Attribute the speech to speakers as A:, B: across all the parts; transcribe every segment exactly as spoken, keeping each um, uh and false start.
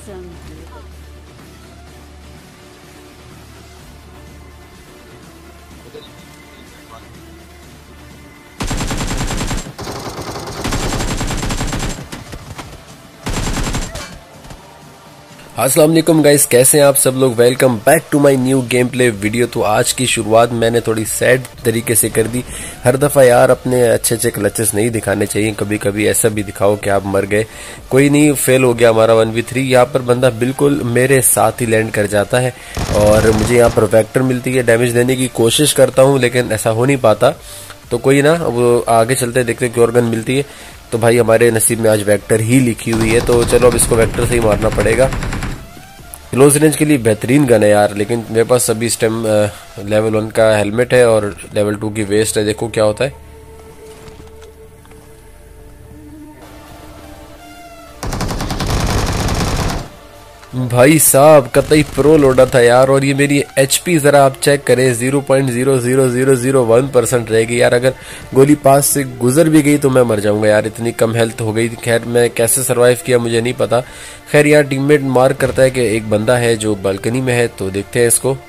A: Awesome.
B: अस्सलाम वालेकुम guys, कैसे हैं आप सब लोग। Welcome back to my new game play video. तो आज की शुरुआत मैंने थोड़ी सैड तरीके से कर दी। हर दफा यार अपने अच्छे अच्छे क्लचेस नहीं दिखाने चाहिए, कभी कभी ऐसा भी दिखाओ कि आप मर गए। कोई नहीं, फेल हो गया हमारा वन वी थ्री। यहाँ पर बंदा बिल्कुल मेरे साथ ही लैंड कर जाता है और मुझे यहाँ पर वेक्टर मिलती है। डैमेज देने की कोशिश करता हूँ लेकिन ऐसा हो नहीं पाता। तो कोई ना, वो आगे चलते देखते कि और गन मिलती है। तो भाई हमारे नसीब में आज वेक्टर ही लिखी हुई है, तो चलो अब इसको वेक्टर से ही मारना पड़ेगा। क्लोज रेंज के लिए बेहतरीन गन है यार, लेकिन मेरे पास अभी इस टाइम लेवल वन का हेलमेट है और लेवल टू की वेस्ट है। देखो क्या होता है। भाई साहब कतई प्रो लोडा था यार। और ये मेरी एचपी जरा आप चेक करें, zero point zero zero zero zero one percent रहेगी यार। अगर गोली पास से गुजर भी गई तो मैं मर जाऊंगा यार, इतनी कम हेल्थ हो गई। खैर मैं कैसे सरवाइव किया मुझे नहीं पता। खैर यार टीममेट मार्क करता है कि एक बंदा है जो बालकनी में है, तो देखते हैं इसको।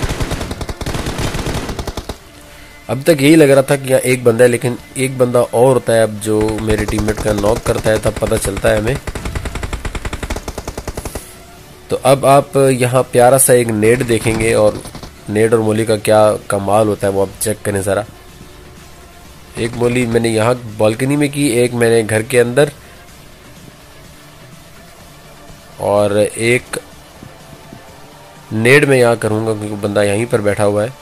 B: अब तक यही लग रहा था कि यहाँ एक बंदा है, लेकिन एक बंदा और होता है। अब जो मेरे टीममेट का नॉक करता है तब पता चलता है हमें। तो अब आप यहाँ प्यारा सा एक नेड देखेंगे और नेड और मोली का क्या कमाल होता है वो आप चेक करें जरा। एक मोली मैंने यहाँ बालकनी में की, एक मैंने घर के अंदर, और एक नेड में यहाँ करूंगा क्योंकि बंदा यहीं पर बैठा हुआ है।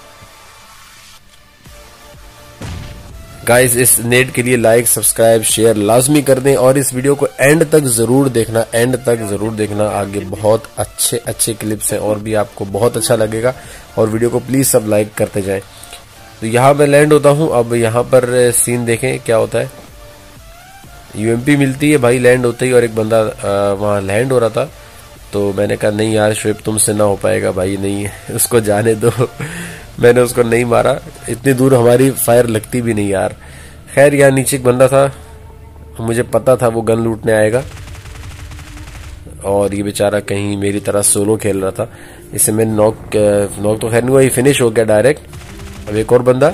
B: गाइस इस नेट के लिए लाइक सब्सक्राइब शेयर लाजमी कर दें और इस वीडियो को एंड तक जरूर देखना, एंड तक जरूर देखना। आगे बहुत अच्छे अच्छे क्लिप्स हैं और भी आपको बहुत अच्छा लगेगा, और वीडियो को प्लीज सब लाइक करते जाएं। तो यहाँ मैं लैंड होता हूँ। अब यहाँ पर सीन देखें क्या होता है। यूएमपी मिलती है भाई लैंड होते ही, और एक बंदा वहाँ लैंड हो रहा था। तो मैंने कहा नहीं यार शुएब तुमसे ना हो पाएगा भाई, नहीं उसको जाने दो। मैंने उसको नहीं मारा, इतनी दूर हमारी फायर लगती भी नहीं यार। खैर यहाँ नीचे एक बंदा था, मुझे पता था वो गन लूटने आएगा, और ये बेचारा कहीं मेरी तरह सोलो खेल रहा था। इसे मैंने नॉक नॉक तो खैर नहीं हुआ, ये फिनिश हो गया डायरेक्ट। अब एक और बंदा,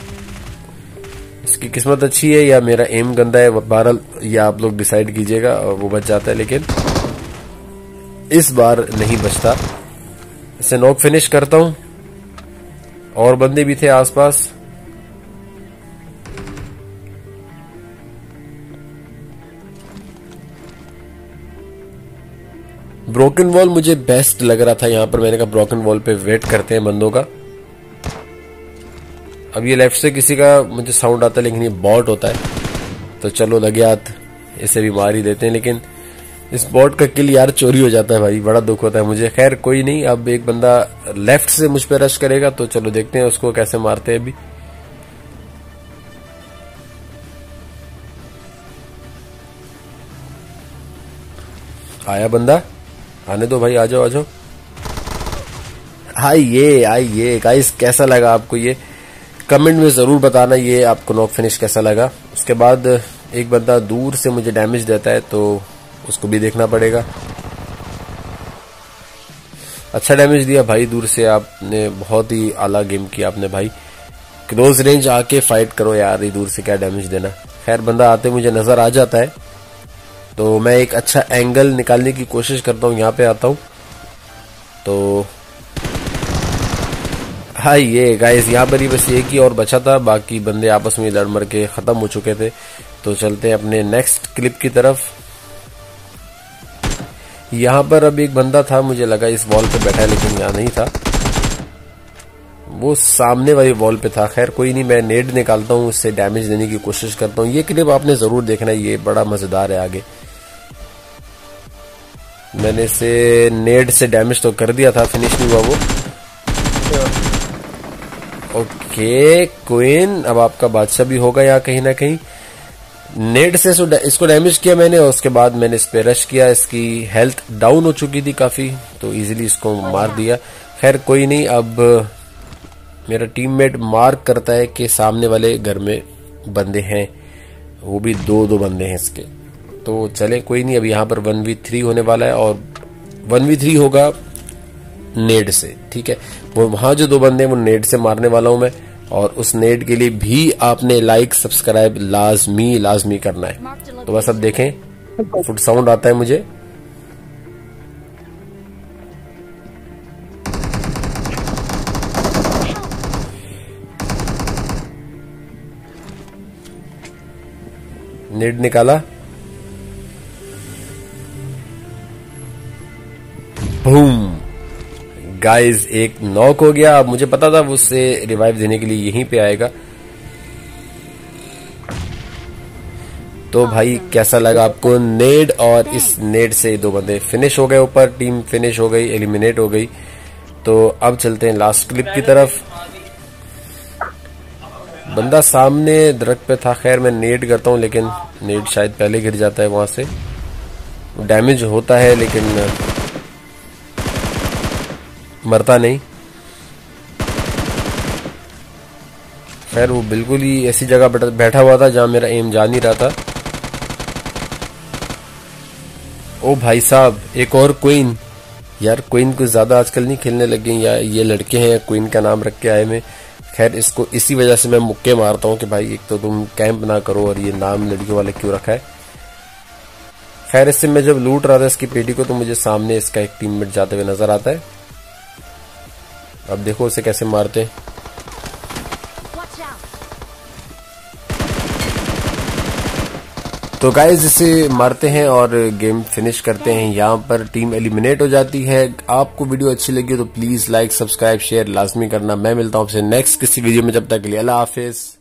B: इसकी किस्मत अच्छी है या मेरा एम गंदा है, बहरहाल या आप लोग डिसाइड कीजिएगा। वो बच जाता है लेकिन इस बार नहीं बचता। इसे नॉक फिनिश करता हूं, और बंदे भी थे आसपास। ब्रोकन वॉल मुझे बेस्ट लग रहा था यहाँ पर। मैंने कहा ब्रोकन वॉल पे वेट करते हैं बंदों का। अब ये लेफ्ट से किसी का मुझे साउंड आता है, लेकिन ये बॉट होता है। तो चलो लगे हाथ, इसे भी मार ही देते हैं। लेकिन इस बॉट का किल यार चोरी हो जाता है भाई, बड़ा दुख होता है मुझे। खैर कोई नहीं, अब एक बंदा लेफ्ट से मुझ पे रश करेगा, तो चलो देखते हैं उसको कैसे मारते हैं। अभी आया बंदा, आने दो भाई, आ जाओ आ जाओ। आइए आइए गाइस, कैसा लगा आपको ये कमेंट में जरूर बताना, ये आपको नॉक फिनिश कैसा लगा। उसके बाद एक बंदा दूर से मुझे डैमेज देता है, तो उसको भी देखना पड़ेगा। अच्छा डैमेज दिया भाई दूर से, आपने बहुत ही आला गेम किया आपने भाई। क्लोज रेंज आके फाइट करो यार, ये दूर से क्या डैमेज देना। खैर बंदा आते मुझे नजर आ जाता है, तो मैं एक अच्छा एंगल निकालने की कोशिश करता हूँ। यहाँ पे आता हूँ तो हाँ ये गाइस, यहाँ पर ही बस एक ही और बचा था, बाकी बंदे आपस में लड़ मर के खत्म हो चुके थे। तो चलते हैं अपने नेक्स्ट क्लिप की तरफ। यहाँ पर अब एक बंदा था, मुझे लगा इस वॉल पे बैठा है, लेकिन यहाँ नहीं था, वो सामने वाली वॉल पे था। खैर कोई नहीं, मैं नेड निकालता हूँ, उससे डैमेज देने की कोशिश करता हूँ। ये क्लिप आपने जरूर देखना है, ये बड़ा मजेदार है। आगे मैंने इसे नेड से डैमेज तो कर दिया था, फिनिश नहीं हुआ वो। ओके क्वीन, अब आपका बादशाह भी होगा यहाँ कहीं ना कहीं। नेट से इसको डैमेज किया मैंने, और उसके बाद मैंने इस पे रश किया। इसकी हेल्थ डाउन हो चुकी थी काफी, तो इजीली इसको मार दिया। खैर कोई नहीं, अब मेरा टीममेट मार्क करता है कि सामने वाले घर में बंदे हैं, वो भी दो दो बंदे हैं इसके। तो चले कोई नहीं, अब यहाँ पर वन वी थ्री होने वाला है और वन वी थ्री होगा नेड से, ठीक है। वो वहां जो दो बंदे हैं वो नेड से मारने वाला हूं मैं, और उस नेड के लिए भी आपने लाइक सब्सक्राइब लाजमी लाजमी करना है। तो बस अब देखें, फुट साउंड आता है मुझे। नेड निकाला, बूम गाइस, एक नॉक हो गया। अब मुझे पता था वो उससे रिवाइव देने के लिए यहीं पे आएगा। तो भाई कैसा लगा आपको नेड, और इस नेड से दो बंदे फिनिश हो गए, ऊपर टीम फिनिश हो गई, एलिमिनेट हो गई। तो अब चलते हैं लास्ट क्लिप की तरफ। बंदा सामने दरख्त पे था, खैर मैं नेड करता हूं, लेकिन नेड शायद पहले गिर जाता है, वहां से डैमेज होता है लेकिन मरता नहीं। खैर वो बिल्कुल ही ऐसी जगह बैठा हुआ था जहां मेरा एम जा नहीं रहा था। ओ भाई साहब, एक और क्वीन। यार क्वीन कुछ ज्यादा आजकल नहीं खेलने लग गई, या ये लड़के हैं क्वीन का नाम रख के आए में। खैर इसको इसी वजह से मैं मुक्के मारता हूं कि भाई एक तो तुम कैंप ना करो, और ये नाम लड़कियों वाले क्यों रखा है। खैर इससे मैं जब लूट रहा था इसकी पेटी को, तो मुझे सामने इसका एक टीममेट जाते हुए नजर आता है। अब देखो उसे कैसे मारते हैं। तो गाइस इसे मारते हैं और गेम फिनिश करते हैं। यहाँ पर टीम एलिमिनेट हो जाती है। आपको वीडियो अच्छी लगी तो प्लीज लाइक सब्सक्राइब शेयर लाजमी करना। मैं मिलता हूँ आपसे नेक्स्ट किसी वीडियो में, जब तक के लिए अल्लाह हाफिज।